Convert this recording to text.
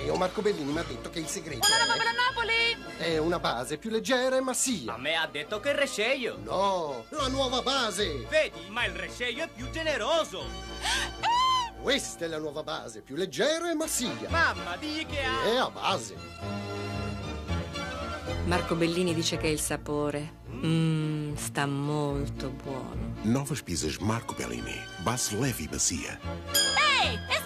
Matteo, Marco Bellini mi ha detto che il segreto Una roba per la Napoli! è una base più leggera e massia. A me ha detto che il resceio. No, la nuova base. Vedi, ma il resceio è più generoso. Questa è la nuova base, più leggera e massia. Mamma, digli che ha... È a base. Marco Bellini dice che è il sapore. Sta molto buono. Novas pizzas Marco Bellini. Base leve e macia. Ehi,